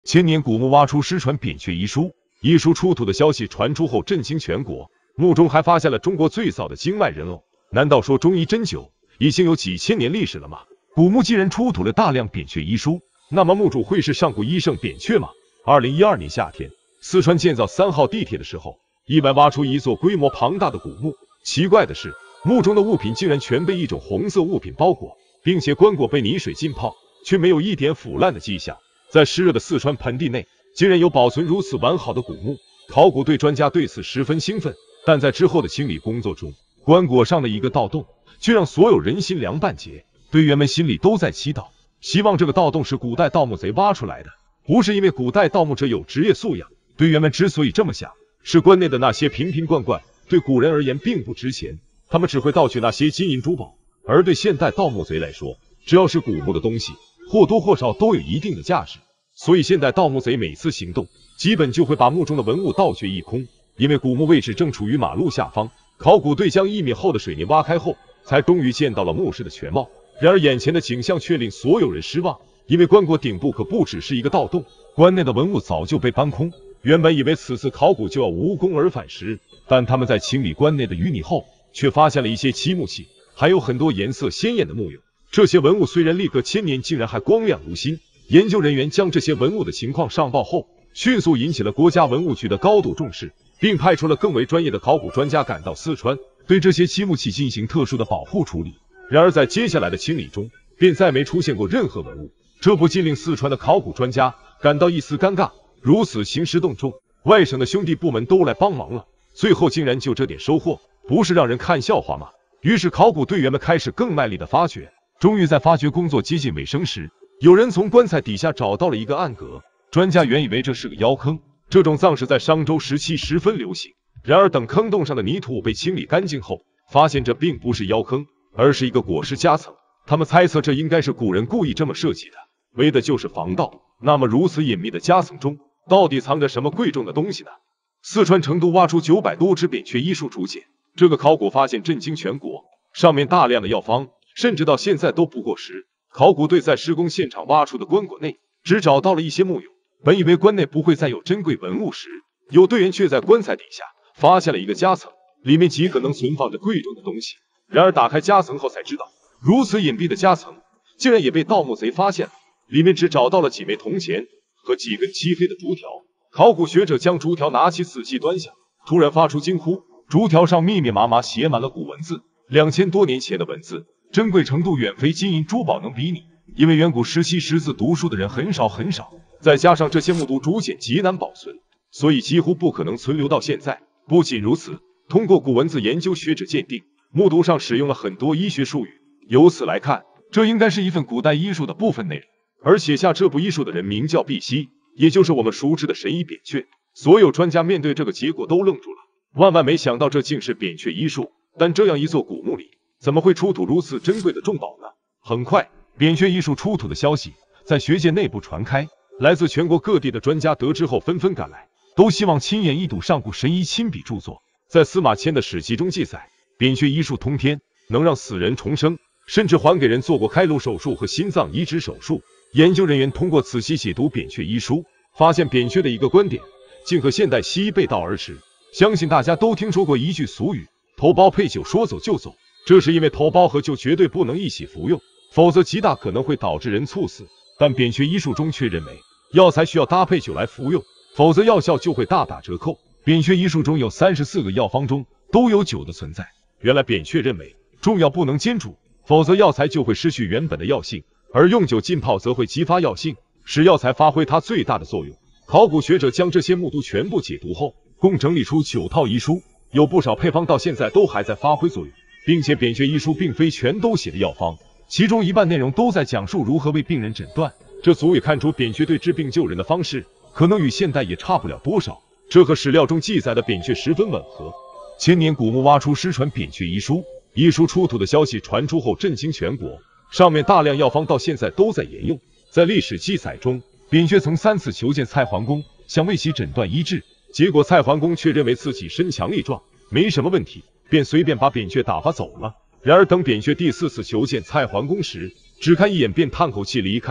千年古墓挖出失传扁鹊遗书，遗书出土的消息传出后震惊全国，墓中还发现了中国最早的经脉人偶。难道说中医针灸已经有几千年历史了吗？古墓既然出土了大量扁鹊遗书，那么墓主会是上古医圣扁鹊吗？2012年夏天，四川建造3号地铁的时候，意外挖出一座规模庞大的古墓。奇怪的是，墓中的物品竟然全被一种红色物品包裹，并且棺椁被泥水浸泡，却没有一点腐烂的迹象。在湿热的四川盆地内，竟然有保存如此完好的古墓，考古队专家对此十分兴奋。但在之后的清理工作中，棺椁上的一个盗洞，却让所有人心凉半截。队员们心里都在祈祷，希望这个盗洞是古代盗墓贼挖出来的，不是因为古代盗墓者有职业素养。队员们之所以这么想，是棺内的那些瓶瓶罐罐对古人而言并不值钱，他们只会盗取那些金银珠宝，而对现代盗墓贼来说，只要是古墓的东西，或多或少都有一定的价值。所以现代盗墓贼每次行动，基本就会把墓中的文物盗掘一空。因为古墓位置正处于马路下方，考古队将1米厚的水泥挖开后，才终于见到了墓室的全貌。然而眼前的景象却令所有人失望，因为棺椁顶部可不只是一个盗洞，棺内的文物早就被搬空。原本以为此次考古就要无功而返时，但他们在清理棺内的淤泥后，却发现了一些漆木器，还有很多颜色鲜艳的木俑。这些文物虽然历隔千年，竟然还光亮如新。研究人员将这些文物的情况上报后，迅速引起了国家文物局的高度重视，并派出了更为专业的考古专家赶到四川，对这些漆木器进行特殊的保护处理。然而在接下来的清理中，便再没出现过任何文物，这不禁令四川的考古专家感到一丝尴尬。如此兴师动众，外省的兄弟部门都来帮忙了，最后竟然就这点收获，不是让人看笑话吗？于是考古队员们开始更卖力的发掘。终于在发掘工作接近尾声时，有人从棺材底下找到了一个暗格。专家原以为这是个窑坑，这种葬式在商周时期十分流行。然而等坑洞上的泥土被清理干净后，发现这并不是窑坑，而是一个裹尸夹层。他们猜测这应该是古人故意这么设计的，为的就是防盗。那么如此隐秘的夹层中，到底藏着什么贵重的东西呢？四川成都挖出900多只扁鹊医书竹简，这个考古发现震惊全国，上面大量的药方，甚至到现在都不过时。考古队在施工现场挖出的棺椁内，只找到了一些木俑。本以为棺内不会再有珍贵文物时，有队员却在棺材底下发现了一个夹层，里面极可能存放着贵重的东西。然而打开夹层后才知道，如此隐蔽的夹层竟然也被盗墓贼发现了，里面只找到了几枚铜钱和几根漆黑的竹条。考古学者将竹条拿起仔细端详，突然发出惊呼，竹条上密密麻麻写满了古文字，2000多年前的文字，珍贵程度远非金银珠宝能比拟。因为远古时期识字读书的人很少，再加上这些木牍竹简极难保存，所以几乎不可能存留到现在。不仅如此，通过古文字研究学者鉴定，木牍上使用了很多医学术语，由此来看，这应该是一份古代医术的部分内容。而写下这部医术的人名叫毕希，也就是我们熟知的神医扁鹊。所有专家面对这个结果都愣住了，万没想到这竟是扁鹊医术。但这样一座古墓里，怎么会出土如此珍贵的重宝呢？很快，扁鹊医术出土的消息在学界内部传开，来自全国各地的专家得知后纷纷赶来，都希望亲眼一睹上古神医亲笔著作。在司马迁的史记中记载，扁鹊医术通天，能让死人重生，甚至还给人做过开颅手术和心脏移植手术。研究人员通过仔细解读扁鹊医书，发现扁鹊的一个观点竟和现代西医背道而驰。相信大家都听说过一句俗语，头孢配酒说走就走，这是因为头孢和酒绝对不能一起服用，否则极大可能会导致人猝死。但扁鹊医术中却认为，药材需要搭配酒来服用，否则药效就会大打折扣。扁鹊医术中有34个药方中都有酒的存在。原来扁鹊认为，重药不能煎煮，否则药材就会失去原本的药性，而用酒浸泡则会激发药性，使药材发挥它最大的作用。考古学者将这些木牍全部解读后，共整理出9套医书，有不少配方到现在都还在发挥作用，并且扁鹊医书并非全都写的药方，其中一半内容都在讲述如何为病人诊断，这足以看出扁鹊对治病救人的方式可能与现代也差不了多少，这和史料中记载的扁鹊十分吻合。千年古墓挖出失传扁鹊医书，医书出土的消息传出后震惊全国，上面大量药方到现在都在沿用。在历史记载中，扁鹊曾3次求见蔡桓公，想为其诊断医治，结果蔡桓公却认为自己身强力壮，没什么问题，便随便把扁鹊打发走了。然而等扁鹊第4次求见蔡桓公时，只看一眼便叹口气离开了。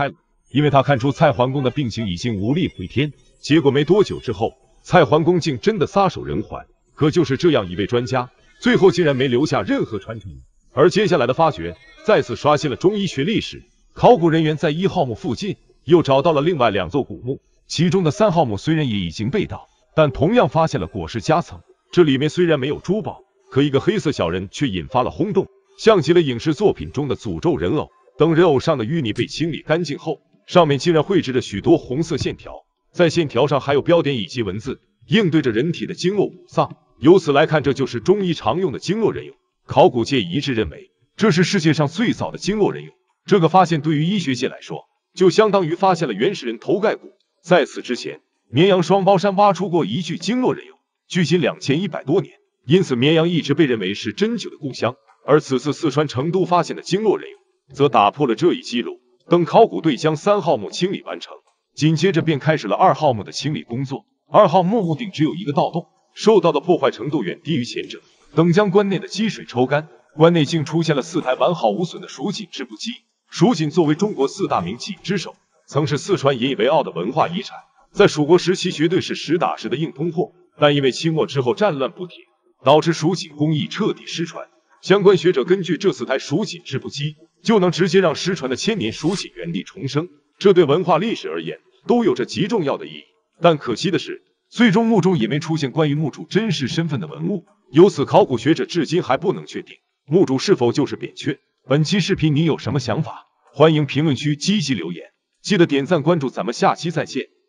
因为他看出蔡桓公的病情已经无力回天。结果没多久之后，蔡桓公竟真的撒手人寰。可就是这样一位专家，最后竟然没留下任何传承。而接下来的发掘再次刷新了中医学历史。考古人员在1号墓附近又找到了另外2座古墓，其中的3号墓虽然也已经被盗，但同样发现了果实夹层。这里面虽然没有珠宝，可一个黑色小人却引发了轰动，像极了影视作品中的诅咒人偶。等人偶上的淤泥被清理干净后，上面竟然绘制着许多红色线条，在线条上还有标点以及文字，应对着人体的经络五脏。由此来看，这就是中医常用的经络人俑。考古界一致认为，这是世界上最早的经络人俑。这个发现对于医学界来说，就相当于发现了原始人头盖骨。在此之前，绵阳双胞山挖出过一具经络人俑，距今2100多年，因此绵阳一直被认为是针灸的故乡。而此次四川成都发现的经络人俑，则打破了这一记录。等考古队将3号墓清理完成，紧接着便开始了2号墓的清理工作。2号墓墓顶只有一个盗洞，受到的破坏程度远低于前者。等将关内的积水抽干，关内竟出现了4台完好无损的蜀锦织布机。蜀锦作为中国4大名锦之首，曾是四川引以为傲的文化遗产，在蜀国时期绝对是实打实的硬通货。但因为清末之后战乱不停，导致蜀锦工艺彻底失传。相关学者根据这4台蜀锦织布机，就能直接让失传的千年蜀锦原地重生，这对文化历史而言都有着极重要的意义。但可惜的是，最终墓中也没出现关于墓主真实身份的文物，由此考古学者至今还不能确定墓主是否就是扁鹊。本期视频你有什么想法？欢迎评论区积极留言，记得点赞关注，咱们下期再见。